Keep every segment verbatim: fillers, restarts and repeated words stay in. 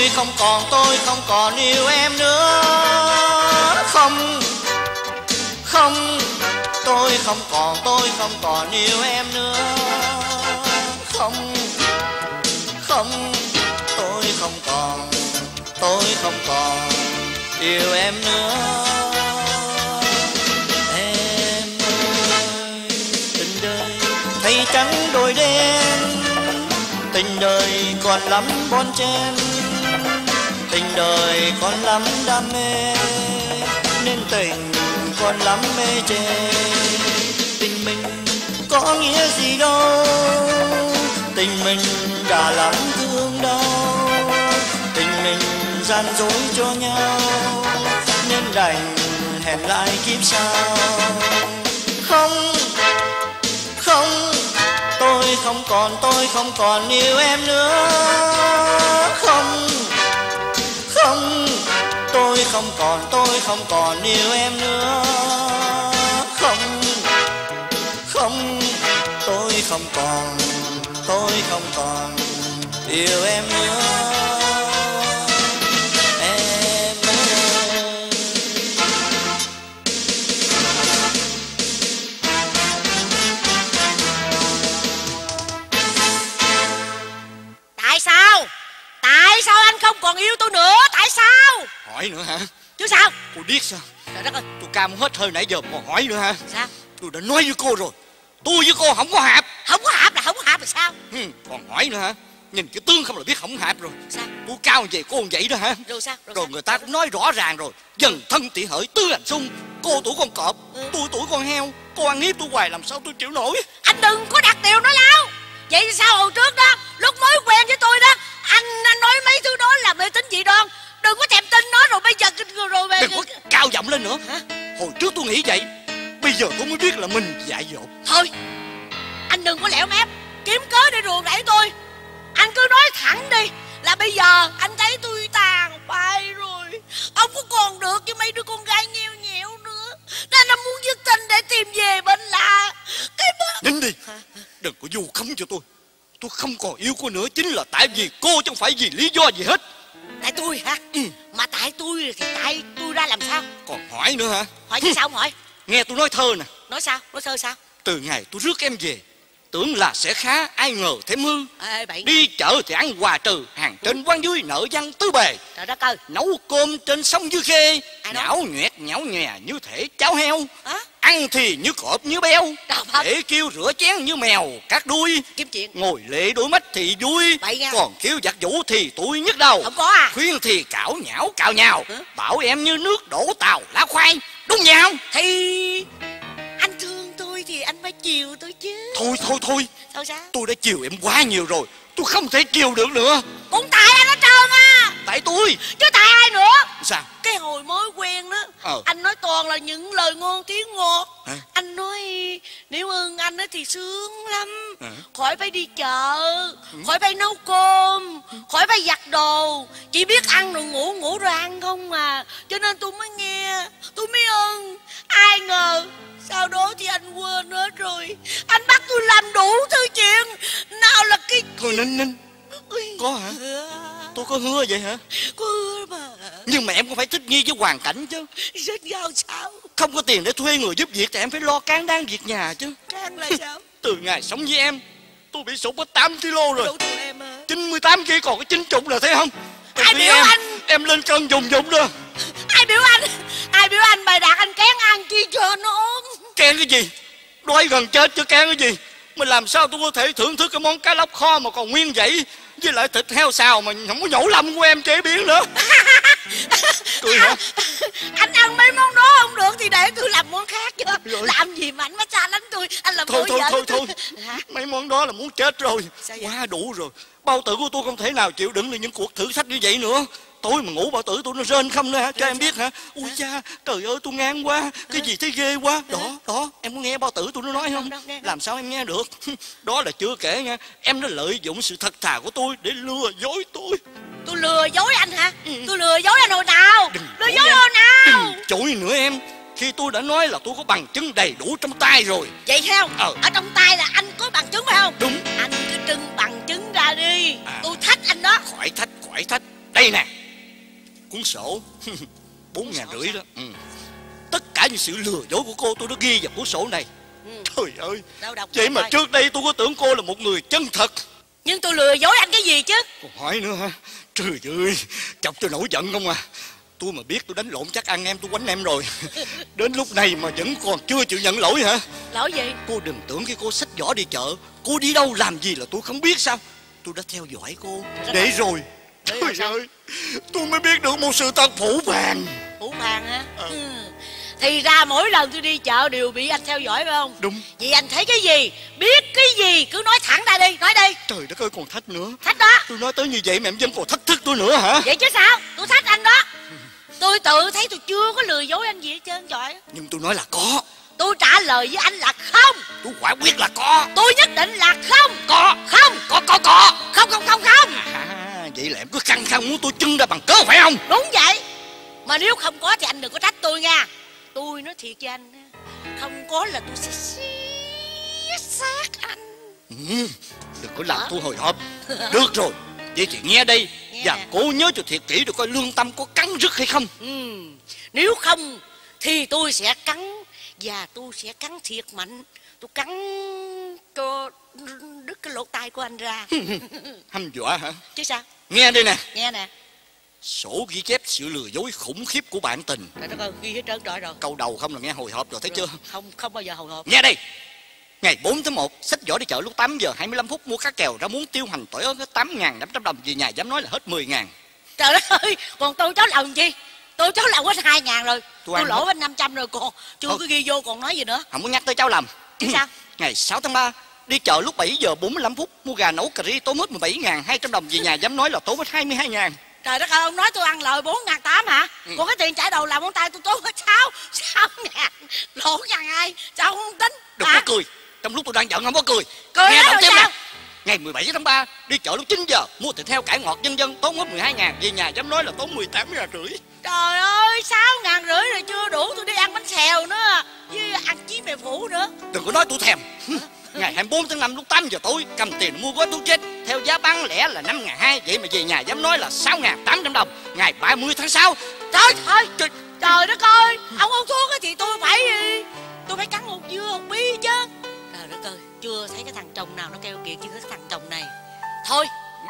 Tôi không còn, tôi không còn yêu em nữa. Không, không, tôi không còn, tôi không còn yêu em nữa. Không, không, tôi không còn, tôi không còn yêu em nữa. Em ơi, tình đời thay trắng đôi đen, tình đời còn lắm bon chen, tình đời còn lắm đam mê, nên tình còn lắm mê chê. Tình mình có nghĩa gì đâu, tình mình đã lắm thương đau, tình mình gian dối cho nhau, nên đành hẹn lại kiếp sau. Không, không, tôi không còn, tôi không còn yêu em nữa. Không, không, tôi không còn, tôi không còn yêu em nữa. Không, không, tôi không còn, tôi không còn yêu em nữa. Em ơi. Tại sao? Tại sao anh không còn yêu tôi nữa? Tại sao? Hỏi nữa hả? Chứ sao? Cô điếc sao? Trời đất ơi. Tôi cam hết hơi nãy giờ còn hỏi nữa hả? Sao? Tôi đã nói với cô rồi, tôi với cô không có hạp. Không có hạp là không có hạp là sao? Ừ, còn hỏi nữa hả? Nhìn cái tướng không là biết không hạp rồi. Sao? Tôi cao như vậy cô không vậy đó hả? Rồi sao? Rồi, Rồi sao? người ta cũng nói rõ ràng rồi, dần thân tỉ hỡi tứ hành xung. Cô tuổi con cọp, ừ. tôi tuổi con heo. Cô ăn hiếp tôi hoài làm sao tôi chịu nổi. Anh đừng có đặt điều nói láo. Vậy sao hồi trước đó, lúc mới quen với tôi đó, Anh anh nói mấy thứ đó là mê tín dị đoan. Đừng có thèm tin nó. Rồi bây giờ rồi, rồi đừng có cao giọng lên nữa. Hả? Hồi trước tôi nghĩ vậy, bây giờ tôi mới biết là mình dại dột. Thôi anh đừng có lẻo mép kiếm cớ để ruồng đẩy tôi. Anh cứ nói thẳng đi là bây giờ anh thấy tôi tàn phai rồi, ông có còn được với mấy đứa con gái nheo nhẹo nữa, nên anh muốn dứt tình để tìm về bên lạ. Cái bớ... Nín đi. Đừng có vu khống cho tôi. Tôi không còn yêu cô nữa chính là tại vì cô, chứ không phải vì lý do gì hết. Tại tôi hả? Ừ. Mà tại tôi thì tại tôi ra làm sao? Còn hỏi nữa hả? Hỏi chứ sao không hỏi? Nghe tôi nói thơ nè. Nói sao? Nói thơ sao? Từ ngày tôi rước em về, tưởng là sẽ khá, ai ngờ thêm hư. Ê, bậy. Đi chợ thì ăn quà trừ, hàng trên quán dưới nợ văn tứ bề. Trời đất ơi. Nấu cơm trên sông dưới khê, nhão nhoẹt nhão nhòe như thể cháo heo. Hả? Ăn thì như cọp như beo, để kêu rửa chén như mèo cắt đuôi. Kiếm chuyện. Ngồi lệ đôi mắt thì vui, Bậy. còn kêu giặt vũ thì tôi nhức đầu. Không có à? Khuyên thì cảo nhão cào nhào. Hả? Bảo em như nước đổ tàu lá khoai. Đúng vậy không? Thì anh thương tôi thì anh phải chiều tôi chứ. Thôi thôi thôi. Sao sao? Tôi đã chiều em quá nhiều rồi, tôi không thể chiều được nữa. Cũng tại anh hết trơn à. Tại tôi. Chứ tại ai nữa? Sao? Cái hồi mới quen đó, ờ. anh nói toàn là những lời ngon tiếng ngọt. Hả? Anh nói nếu ơn anh ấy thì sướng lắm. Hả? Khỏi phải đi chợ, ừ. khỏi phải nấu cơm, ừ. khỏi phải giặt đồ, chỉ biết ăn rồi ngủ, ngủ rồi ăn không à. Cho nên tôi mới nghe, tôi mới ơn. Ai ngờ sau đó thì anh quên hết rồi. Anh bắt tôi làm đủ thứ chuyện. Nào là cái... Thôi Ninh Ninh. Có hả? Tôi có hứa vậy hả? Có hứa mà. Nhưng mà em cũng phải thích nghi với hoàn cảnh chứ. Rất giao sao? Không có tiền để thuê người giúp việc thì em phải lo cán đáng việc nhà chứ. Cán là sao? Từ ngày sống với em, tôi bị sụt mất tám ki lô rồi. Đủ từ em à? chín mươi tám ki còn có chín chục là thấy không? Từ ai biểu em, anh? Em lên cân dùng dụng đó. Ai biểu anh? Ai biểu anh bày đặt anh kén ăn chi cho nó ốm? Kén cái gì? Đói gần chết chứ kén cái gì? Mình làm sao tôi có thể thưởng thức cái món cá lóc kho mà còn nguyên vậy, với lại thịt heo xào mà không có nhổ lâm của em chế biến nữa. Cười hả? Anh ăn mấy món đó không được thì để tôi làm món khác chứ. Rồi. Làm gì mà anh mới xa lánh tôi? Anh làm thôi thôi thôi thôi. Hả? Mấy món đó là muốn chết rồi. Quá đủ rồi. Bao tử của tôi không thể nào chịu đựng được những cuộc thử thách như vậy nữa. Tối mà ngủ bao tử tôi nó rên không nữa hả? Cho em biết hả? Ui cha, trời ơi tôi ngang quá. Cái gì thấy ghê quá. Đó, đó, em có nghe bao tử tôi nó nói không? Làm sao em nghe được? Đó là chưa kể nha. Em nó lợi dụng sự thật thà của tôi để lừa dối tôi. Tôi lừa dối anh hả? Ừ. Tôi lừa dối anh hồi nào? Đừng lừa dối hồi nào? Đừng chối nữa em. Khi tôi đã nói là tôi có bằng chứng đầy đủ trong tay rồi. Vậy thấy không? Ờ. Ở trong tay là anh có bằng chứng phải không? Đúng. Anh cứ trưng bằng chứng ra đi. À. Tôi thách anh đó. Khỏi thách, khỏi thách. Đây nè, cuốn sổ bốn ngàn rưỡi đó. Ừ. Tất cả những sự lừa dối của cô tôi đã ghi vào cuốn sổ này. Ừ. Trời ơi, đâu đọc vậy mà coi. trước đây tôi có tưởng cô là một người chân thật. Nhưng tôi lừa dối anh cái gì chứ? Còn hỏi nữa hả? Trời ơi, chọc tôi nổi giận không à. Tôi mà biết tôi đánh lộn chắc ăn em tôi quánh em rồi. Đến lúc này mà vẫn còn chưa chịu nhận lỗi hả? Lỗi gì? Cô đừng tưởng khi cô xách giỏ đi chợ, cô đi đâu làm gì là tôi không biết sao. Tôi đã theo dõi cô để rồi. Trời ơi, tôi mới biết được một sự thật phủ phàng. Phủ phàng hả? À. Ừ. Thì ra mỗi lần tôi đi chợ đều bị anh theo dõi phải không? Đúng. Vậy anh thấy cái gì, biết cái gì cứ nói thẳng ra đi, nói đi. Trời đất ơi, còn thách nữa. Thách đó. Tôi nói tới như vậy mà em vẫn còn thách thức tôi nữa hả? Vậy chứ sao, tôi thách anh đó. Tôi tự thấy tôi chưa có lừa dối anh gì hết trơn trời. Nhưng tôi nói là có. Tôi trả lời với anh là không. Tôi quả quyết là có. Tôi nhất định là không. Có. Không. Có có có. Không không không không. À, vậy là em cứ khăng khăng muốn tôi trưng ra bằng cớ phải không? Đúng vậy. Mà nếu không có thì anh đừng có trách tôi nha. Tôi nói thiệt với anh, không có là tôi sẽ xiết xác anh. Ừ, đừng có làm tôi hồi hộp. Được rồi, vậy thì nghe đây. Nghe. Và cố nhớ cho thiệt kỹ được coi lương tâm có cắn rứt hay không. Ừ, nếu không thì tôi sẽ cắn. Và tôi sẽ cắn thiệt mạnh. Tôi cắn cho đứt cái lỗ tai của anh ra. Hăm dọa hả? Chứ sao? Nghe đây nè. Nghe nè. Sổ ghi chép sự lừa dối khủng khiếp của bạn tình. Trời đất ơi, ghi hết trơn trọi rồi. Câu đầu không là nghe hồi hộp rồi, thấy chưa? Không, không bao giờ hồi hộp. Nghe đây. Ngày bốn tháng một, xách giỏ đi chợ lúc tám giờ hai mươi lăm phút mua cá kèo ra muốn tiêu hành tỏi ớt hết tám ngàn năm trăm đồng. Về nhà dám nói là hết mười ngàn. Trời đất ơi, còn tôi cháu lòng gì? Tôi cháu lòng hết hai ngàn rồi. Tôi, tôi lỗ hết năm trăm rồi, còn chưa Thôi. Có ghi vô còn nói gì nữa. Không muốn nhắc tới cháu lầm. Chứ sao? Ngày sáu tháng ba, đi chợ lúc bảy giờ bốn mươi lăm phút mua gà nấu cà ri tốn hết mười bảy ngàn hai trăm đồng. Về nhà dám nói là tốn hết hai mươi hai ngàn. Trời đất ơi, ông nói tôi ăn lời bốn ngàn tám hả? Ừ. Còn cái tiền trả đầu làm món tay tôi tốn hết sáu sáu ngàn. Lỗ ngàn ai? Sao không tính? Đừng có cười. Trong lúc tôi đang giận không có cười. Cười nghe đâu tiếp sao? Nè. Ngày mười bảy tháng ba, đi chợ lúc chín giờ mua thịt heo cải ngọt dân dân tốn hết mười hai ngàn. Về nhà dám nói là tốn mười tám ngàn rưỡi. Trời ơi, sáu ngàn rưỡi rồi chưa đủ tôi đi ăn bánh xèo nữa. Với ăn chí mè phủ nữa. Đừng có nói tôi thèm. Ngày hai mươi bốn tháng năm lúc tám giờ tối cầm tiền mua gói thuốc chết theo giá bán lẻ là năm ngàn hai. Vậy mà về nhà dám nói là sáu ngàn tám trăm đồng. Ngày ba mươi tháng sáu. Trời ơi, trời, trời đất ơi, ông hút thuốc thì tôi phải Tôi phải cắn hột dưa hột bí chứ. Trời đất ơi, chưa thấy cái thằng chồng nào nó keo kiệt như cái thằng chồng này. Thôi,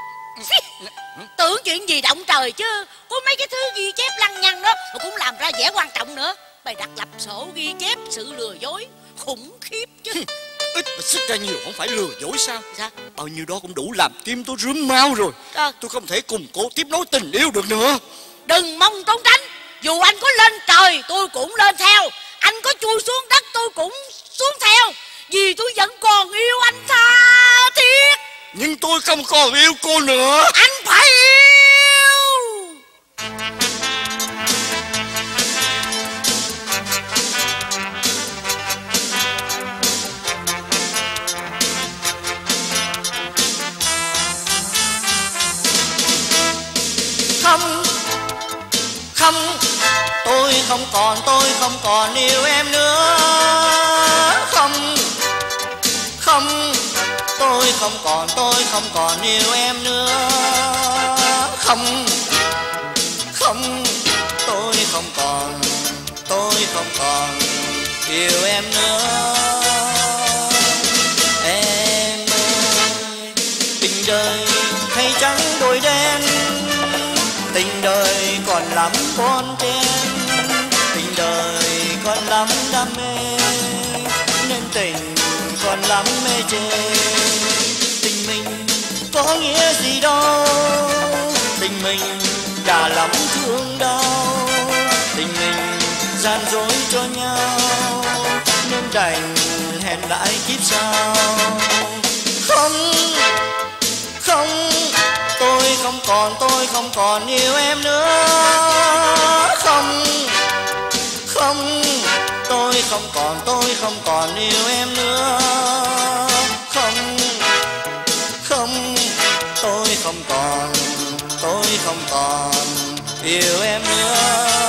tưởng chuyện gì động trời chứ. Có mấy cái thứ ghi chép lăng nhăng đó mà cũng làm ra vẻ quan trọng nữa. Bày đặt lập sổ ghi chép sự lừa dối khủng khiếp chứ. Ít mà sức ra nhiều không phải lừa dối sao? Sao? Bao nhiêu đó cũng đủ làm tim tôi rướm mau rồi. À. Tôi không thể cùng cô tiếp nối tình yêu được nữa. Đừng mong trốn tránh. Dù anh có lên trời tôi cũng lên theo. Anh có chui xuống đất tôi cũng xuống theo. Vì tôi vẫn còn yêu anh tha thiết. Nhưng tôi không còn yêu cô nữa. Anh phải yêu. Không, không, tôi không còn, tôi không còn yêu em nữa. Không, không, tôi không còn, tôi không còn yêu em nữa. Không, không, tôi không còn, tôi không còn yêu em nữa. Em ơi, tình đời thay trắng đổi đen, tình đời còn lắm bon chen, tình đời còn lắm đam mê, nên tình còn lắm mê chê. Tình mình có nghĩa gì đâu, tình mình đã lắm thương đau, tình mình gian dối cho nhau, nên đành hẹn lại kiếp sau. Không, không, tôi không còn, tôi không còn yêu em nữa. Không, không, tôi không còn, tôi không còn yêu em nữa. Không, không, tôi không còn, tôi không còn yêu em nữa.